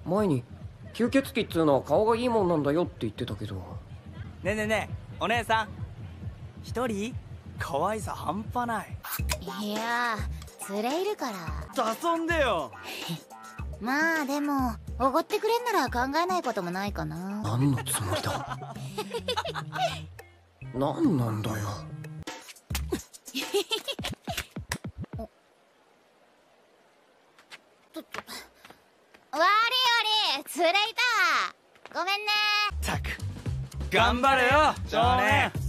前に吸血鬼っつうのは顔がいいもんなんだよって言ってたけど。 ねえねえねえ、お姉さん一人可愛さ半端ない。 いや連れいるから遊んでよ。 まあでもおごってくれんなら考えないこともないかな。 何のつもりだ。何なんだよ。 悪い連れいた。ごめんね。 ったく頑張れよ少年。